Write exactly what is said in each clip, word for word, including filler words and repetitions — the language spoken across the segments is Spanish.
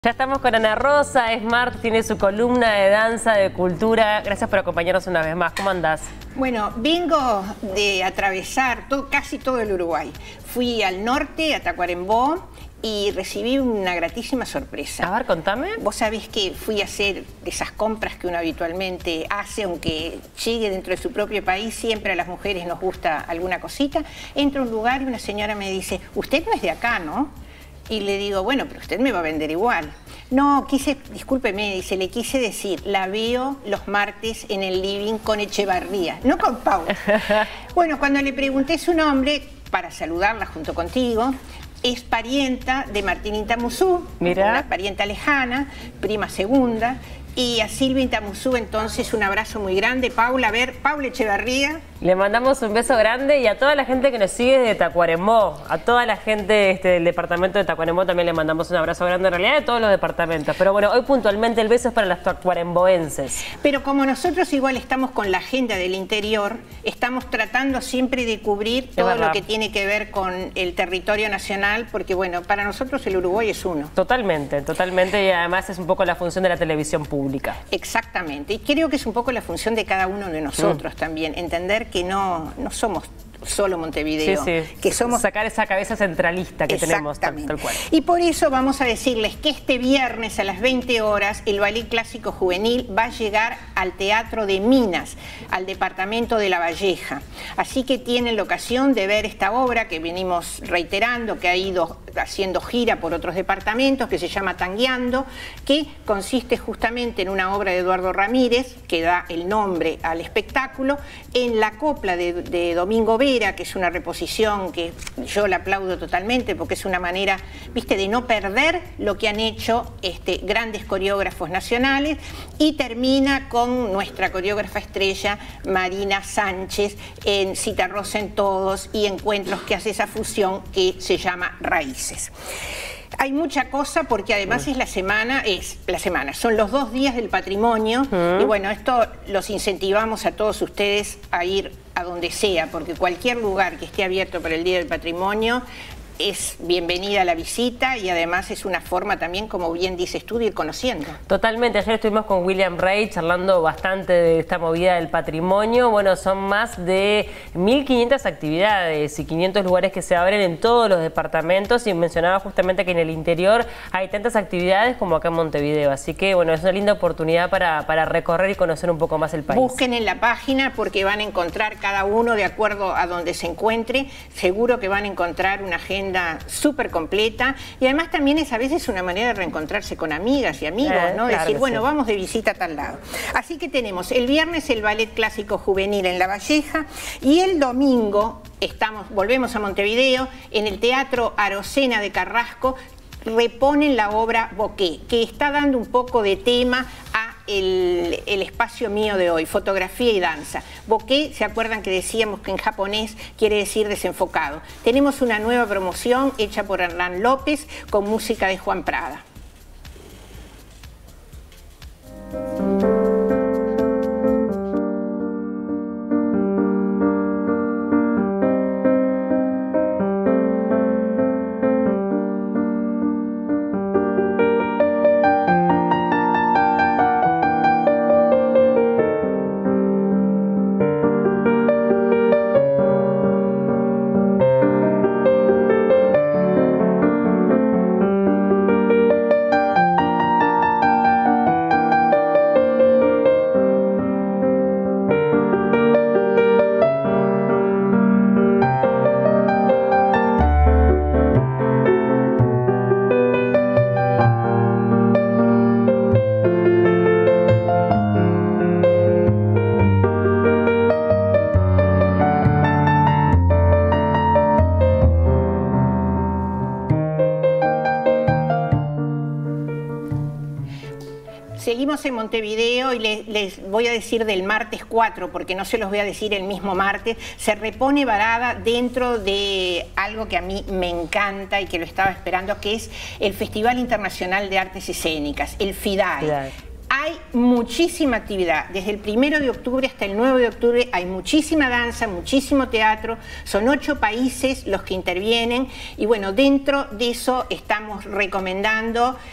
Ya estamos con Ana Rosa, es martes, tiene su columna de danza, de cultura. Gracias por acompañarnos una vez más. ¿Cómo andás? Bueno, vengo de atravesar todo, casi todo el Uruguay. Fui al norte, a Tacuarembó, y recibí una gratísima sorpresa. A ver, contame. Vos sabés que fui a hacer esas compras que uno habitualmente hace, aunque llegue dentro de su propio país, siempre a las mujeres nos gusta alguna cosita. Entro a un lugar y una señora me dice, usted no es de acá, ¿no? Y le digo, bueno, pero usted me va a vender igual. No, quise, discúlpeme, dice, le quise decir, la veo los martes en el living con Echevarría, no con Paula. Bueno, cuando le pregunté su nombre, para saludarla junto contigo, es parienta de Martín Intamuzú, una parienta lejana, prima segunda, y a Silvia Intamuzú, entonces, un abrazo muy grande. Paula, a ver, Paula Echevarría. Le mandamos un beso grande y a toda la gente que nos sigue de Tacuarembó, a toda la gente este, del departamento de Tacuarembó también le mandamos un abrazo grande, en realidad de todos los departamentos. Pero bueno, hoy puntualmente el beso es para las tacuaremboenses. Pero como nosotros igual estamos con la agenda del interior, estamos tratando siempre de cubrir todo lo que tiene que ver con el territorio nacional, porque bueno, para nosotros el Uruguay es uno. Totalmente, totalmente, y además es un poco la función de la televisión pública. Exactamente, y creo que es un poco la función de cada uno de nosotros mm. también, entender que no, no somos solo Montevideo, sí, sí. que somos... sacar esa cabeza centralista que tenemos tal, tal cual. Y por eso vamos a decirles que este viernes a las veinte horas el Ballet Clásico Juvenil va a llegar al Teatro de Minas, al departamento de La Valleja. Así que tienen la ocasión de ver esta obra que venimos reiterando, que ha ido haciendo gira por otros departamentos, que se llama Tangueando, que consiste justamente en una obra de Eduardo Ramírez, que da el nombre al espectáculo, en la copla de, de Domingo Vera, que es una reposición que yo la aplaudo totalmente porque es una manera, viste, de no perder lo que han hecho este, grandes coreógrafos nacionales, y termina con nuestra coreógrafa estrella Marina Sánchez en Citarrosa en Todos y Encuentros, que hace esa fusión que se llama Raíces. Hay mucha cosa porque además es la semana, es la semana, son los dos días del patrimonio uh-huh. y bueno, esto los incentivamos a todos ustedes a ir a donde sea, porque cualquier lugar que esté abierto para el Día del Patrimonio es bienvenida a la visita, y además es una forma también, como bien dices tú, de ir conociendo. Totalmente, ayer estuvimos con William Rey charlando bastante de esta movida del patrimonio. Bueno, son más de mil quinientas actividades y quinientos lugares que se abren en todos los departamentos, y mencionaba justamente que en el interior hay tantas actividades como acá en Montevideo, así que bueno, es una linda oportunidad para, para recorrer y conocer un poco más el país. Busquen en la página porque van a encontrar cada uno de acuerdo a donde se encuentre, seguro que van a encontrar una agenda súper completa, y además también es a veces una manera de reencontrarse con amigas y amigos, eh, ¿no? Claro, decir, bueno, sí. vamos de visita a tal lado. Así que tenemos el viernes el Ballet Clásico Juvenil en La Valleja, y el domingo estamos, volvemos a Montevideo, en el Teatro Arocena de Carrasco reponen la obra Bokeh, que está dando un poco de tema a El, el espacio mío de hoy, fotografía y danza. Bokeh, ¿se acuerdan que decíamos que en japonés quiere decir desenfocado? Tenemos una nueva promoción hecha por Hernán López con música de Juan Prada. Seguimos en Montevideo y les, les voy a decir del martes cuatro, porque no se los voy a decir el mismo martes. Se repone varada dentro de algo que a mí me encanta y que lo estaba esperando, que es el Festival Internacional de Artes Escénicas, el FIDAE. FIDAE. Hay muchísima actividad, desde el primero de octubre hasta el nueve de octubre hay muchísima danza, muchísimo teatro, son ocho países los que intervienen y bueno, dentro de eso estamos recomendando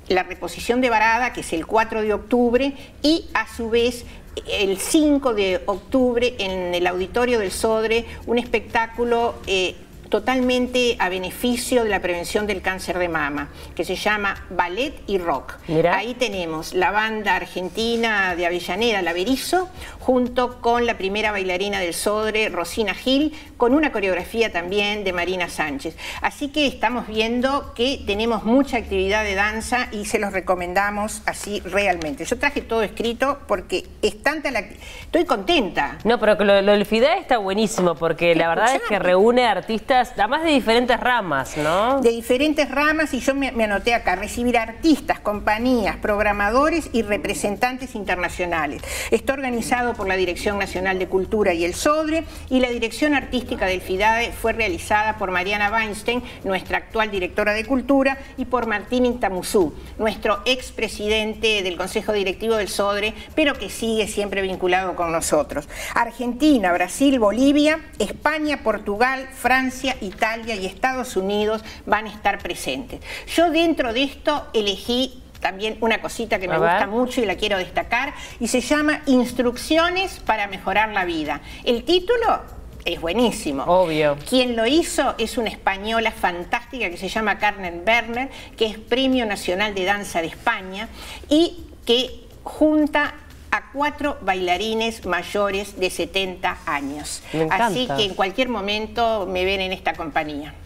la reposición de Barada, que es el cuatro de octubre, y a su vez el cinco de octubre en el auditorio del Sodre, un espectáculo eh, totalmente a beneficio de la prevención del cáncer de mama, que se llama Ballet y Rock. Mirá. Ahí tenemos la banda argentina de Avellaneda, La Berizo, junto con la primera bailarina del Sodre, Rosina Gil, con una coreografía también de Marina Sánchez. Así que estamos viendo que tenemos mucha actividad de danza y se los recomendamos así realmente. Yo traje todo escrito porque es tanta la... Estoy contenta. No, pero lo, lo del FIDAE está buenísimo porque la verdad es que reúne artistas además de diferentes ramas, ¿no? De diferentes ramas, y yo me, me anoté acá, recibir artistas, compañías, programadores y representantes internacionales. Está organizado por la Dirección Nacional de Cultura y el Sodre, y la dirección artística del FIDAE fue realizada por Mariana Weinstein, nuestra actual directora de Cultura, y por Martín Intamuzú, nuestro expresidente del Consejo Directivo del Sodre, pero que sigue siempre vinculado con nosotros. Argentina, Brasil, Bolivia, España, Portugal, Francia, Italia y Estados Unidos van a estar presentes. Yo dentro de esto elegí también una cosita que me gusta mucho y la quiero destacar, y se llama Instrucciones para mejorar la vida. El título es buenísimo. Obvio. Quien lo hizo es una española fantástica que se llama Carmen Werner, que es Premio Nacional de Danza de España y que junta a cuatro bailarines mayores de setenta años. Me encanta. Así que en cualquier momento me ven en esta compañía.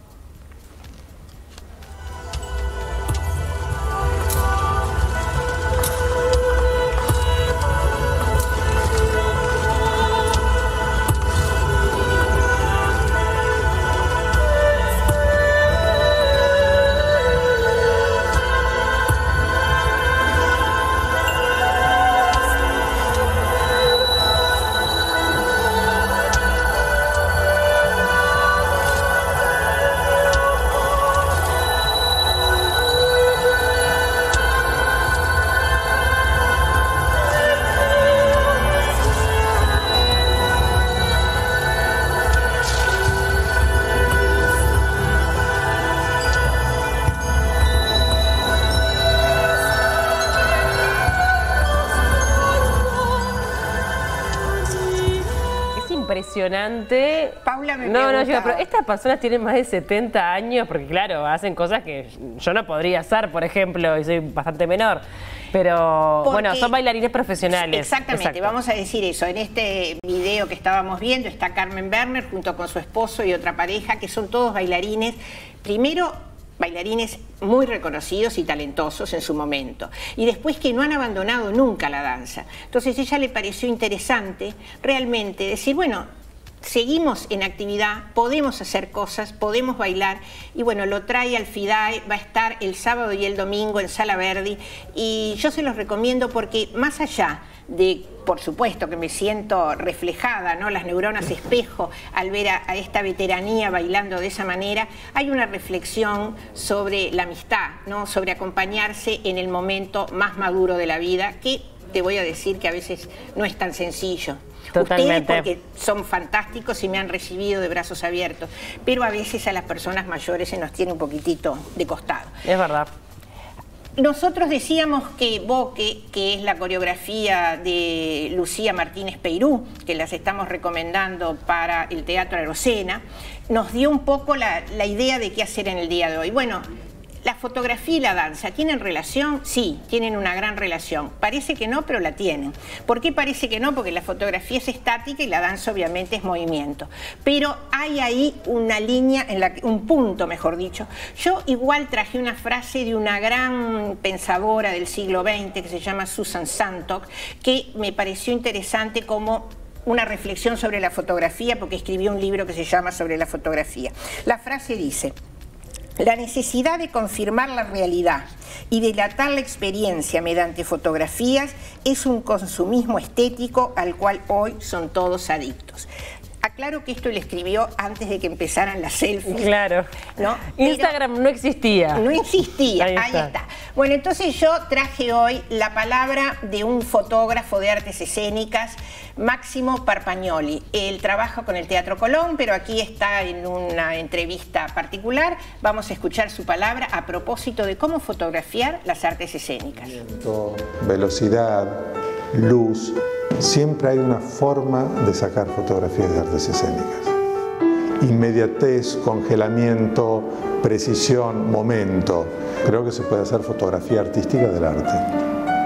Impresionante. Paula me No, no, pregunta... yo, pero estas personas tienen más de setenta años, porque claro, hacen cosas que yo no podría hacer, por ejemplo, y soy bastante menor. Pero porque, bueno, son bailarines profesionales. Exactamente, exacto. Vamos a decir eso. En este video que estábamos viendo está Carmen Werner junto con su esposo y otra pareja, que son todos bailarines. Primero, bailarines muy reconocidos y talentosos en su momento, y después que no han abandonado nunca la danza. Entonces a ella le pareció interesante realmente decir, bueno, seguimos en actividad, podemos hacer cosas, podemos bailar, y bueno, lo trae al FIDAE, va a estar el sábado y el domingo en Sala Verdi, y yo se los recomiendo porque más allá de, por supuesto, que me siento reflejada, ¿no? Las neuronas espejo al ver a, a esta veteranía bailando de esa manera, hay una reflexión sobre la amistad, ¿no? Sobre acompañarse en el momento más maduro de la vida, que te voy a decir que a veces no es tan sencillo. Totalmente. Ustedes porque son fantásticos y me han recibido de brazos abiertos, pero a veces a las personas mayores se nos tiene un poquitito de costado. Es verdad. Nosotros decíamos que Boque, que es la coreografía de Lucía Martínez Peirú, que las estamos recomendando para el Teatro Arocena, nos dio un poco la, la idea de qué hacer en el día de hoy. Bueno, la fotografía y la danza, ¿tienen relación? Sí, tienen una gran relación. Parece que no, pero la tienen. ¿Por qué parece que no? Porque la fotografía es estática y la danza obviamente es movimiento. Pero hay ahí una línea, en la, un punto mejor dicho. Yo igual traje una frase de una gran pensadora del siglo veinte que se llama Susan Sontag, que me pareció interesante como una reflexión sobre la fotografía, porque escribió un libro que se llama Sobre la fotografía. La frase dice: la necesidad de confirmar la realidad y dilatar la experiencia mediante fotografías es un consumismo estético al cual hoy son todos adictos. claro que esto lo escribió antes de que empezaran las selfies. Claro. ¿No? Instagram Pero no existía. No existía, ahí, ahí está. está. Bueno, entonces yo traje hoy la palabra de un fotógrafo de artes escénicas, Máximo Parpagnoli. Él trabaja con el Teatro Colón, pero aquí está en una entrevista particular. Vamos a escuchar su palabra a propósito de cómo fotografiar las artes escénicas. Velocidad, luz, siempre hay una forma de sacar fotografías de artes escénicas. Inmediatez, congelamiento, precisión, momento. Creo que se puede hacer fotografía artística del arte.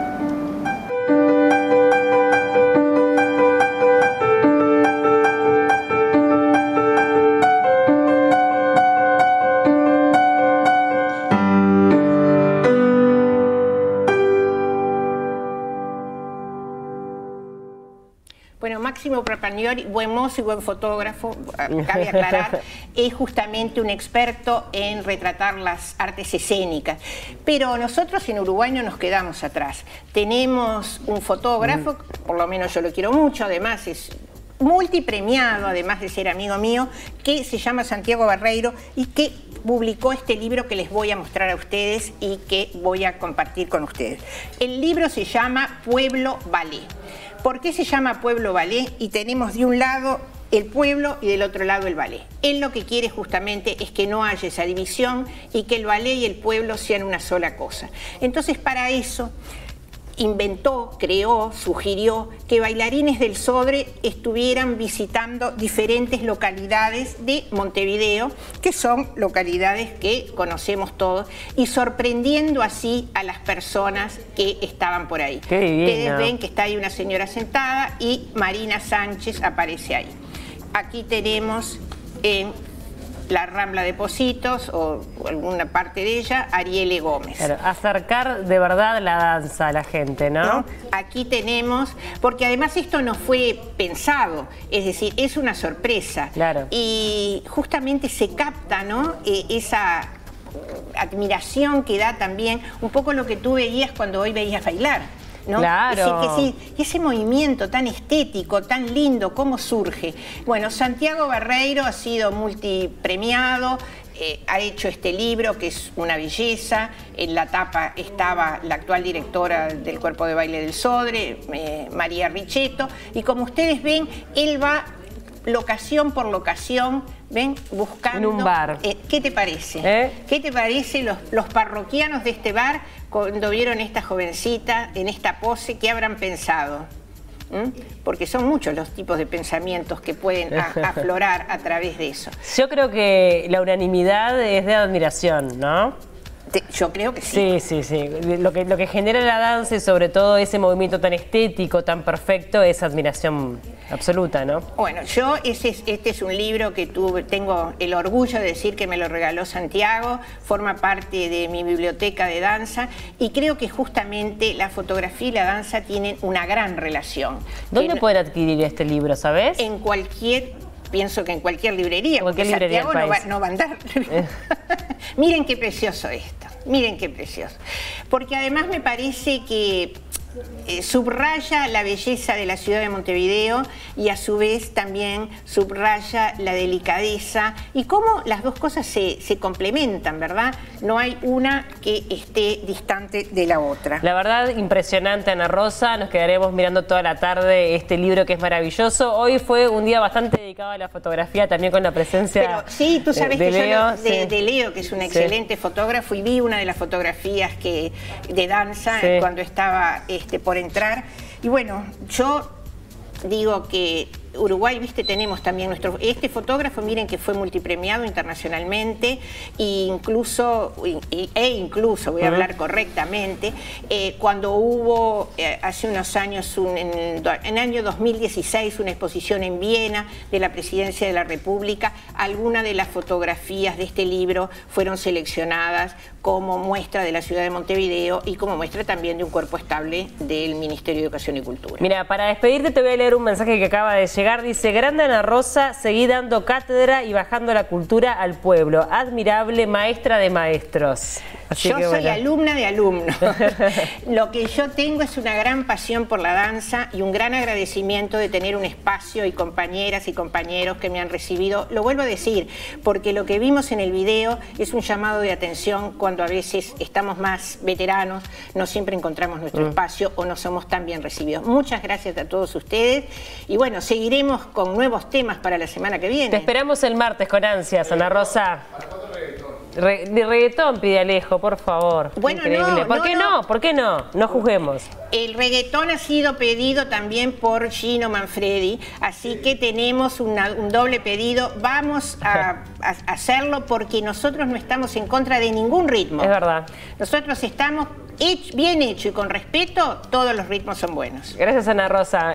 Bueno, Máximo Parpagnoli, buen mozo y buen fotógrafo, cabe aclarar, es justamente un experto en retratar las artes escénicas. Pero nosotros en Uruguay no nos quedamos atrás. Tenemos un fotógrafo, por lo menos yo lo quiero mucho, además es multipremiado, además de ser amigo mío, que se llama Santiago Barreiro y que publicó este libro que les voy a mostrar a ustedes y que voy a compartir con ustedes. El libro se llama Pueblo Ballet. ¿Por qué se llama Pueblo Ballet? Y tenemos de un lado el pueblo y del otro lado el ballet. Él lo que quiere justamente es que no haya esa división y que el ballet y el pueblo sean una sola cosa. Entonces, para eso inventó, creó, sugirió que bailarines del Sodre estuvieran visitando diferentes localidades de Montevideo, que son localidades que conocemos todos, y sorprendiendo así a las personas que estaban por ahí. Qué divino. Ustedes ven que está ahí una señora sentada y Marina Sánchez aparece ahí. Aquí tenemos en la Rambla de Pocitos, o alguna parte de ella, Ariele Gómez. Claro, acercar de verdad la danza a la gente, ¿no? ¿No? Aquí tenemos, porque además esto no fue pensado, es decir, es una sorpresa. Claro. Y justamente se capta, ¿no? Eh, esa admiración que da también, un poco lo que tú veías cuando hoy veías bailar. ¿No? Claro. Es decir, que sí, ese movimiento tan estético, tan lindo, ¿cómo surge? Bueno, Santiago Barreiro ha sido multipremiado, eh, ha hecho este libro que es una belleza. En la tapa estaba la actual directora del Cuerpo de Baile del Sodre, eh, María Richetto, y como ustedes ven, él va locación por locación, ven, buscando... En un bar. Eh, ¿Qué te parece? ¿Eh? ¿Qué te parece los, los parroquianos de este bar cuando vieron esta jovencita en esta pose? ¿Qué habrán pensado? ¿Mm? Porque son muchos los tipos de pensamientos que pueden a, aflorar a través de eso. Yo creo que la unanimidad es de admiración, ¿no? Te, yo creo que sí. Sí, sí, sí. Lo que, lo que genera la danza y sobre todo ese movimiento tan estético, tan perfecto, es admiración absoluta, ¿no? Bueno, yo, ese es, este es un libro que tuve, tengo el orgullo de decir que me lo regaló Santiago, forma parte de mi biblioteca de danza y creo que justamente la fotografía y la danza tienen una gran relación. ¿Dónde no, pueden adquirir este libro, sabes? En cualquier... Pienso que en cualquier librería, en cualquier porque librería Santiago no va, no va a andar. Eh. Miren qué precioso esto, miren qué precioso. Porque además me parece que eh, subraya la belleza de la ciudad de Montevideo y a su vez también subraya la delicadeza y cómo las dos cosas se, se complementan, ¿verdad? No hay una que esté distante de la otra. La verdad, impresionante, Ana Rosa. Nos quedaremos mirando toda la tarde este libro que es maravilloso. Hoy fue un día bastante dedicado a la fotografía, también con la presencia Pero, sí, tú sabes de, de que Leo. Yo, de, sí. de Leo, que es un excelente sí. fotógrafo, y vi una de las fotografías que, de danza sí. cuando estaba este, por entrar. Y bueno, yo digo que Uruguay, viste, tenemos también nuestro... Este fotógrafo, miren que fue multipremiado internacionalmente e incluso, e incluso voy a hablar correctamente, eh, cuando hubo eh, hace unos años, un, en, el, en el año dos mil dieciséis, una exposición en Viena de la Presidencia de la República, algunas de las fotografías de este libro fueron seleccionadas como muestra de la ciudad de Montevideo y como muestra también de un cuerpo estable del Ministerio de Educación y Cultura. Mira, para despedirte te voy a leer un mensaje que acaba de llegar. Dice: grande Ana Rosa, seguí dando cátedra y bajando la cultura al pueblo. Admirable maestra de maestros. Así yo que, soy bueno. alumna de alumnos. Lo que yo tengo es una gran pasión por la danza y un gran agradecimiento de tener un espacio y compañeras y compañeros que me han recibido. Lo vuelvo a decir, porque lo que vimos en el video es un llamado de atención cuando a veces estamos más veteranos, no siempre encontramos nuestro mm. espacio o no somos tan bien recibidos. Muchas gracias a todos ustedes y bueno, seguiremos con nuevos temas para la semana que viene. Te esperamos el martes con ansias, Ana Rosa. Re, de reggaetón pide Alejo, por favor. Bueno, increíble. no, ¿Por no, qué no? no? ¿Por qué no? No juzguemos. El reggaetón ha sido pedido también por Gino Manfredi, así que tenemos una, un doble pedido. Vamos a, a hacerlo porque nosotros no estamos en contra de ningún ritmo. Es verdad. Nosotros estamos hecho, bien hecho y con respeto, todos los ritmos son buenos. Gracias, Ana Rosa.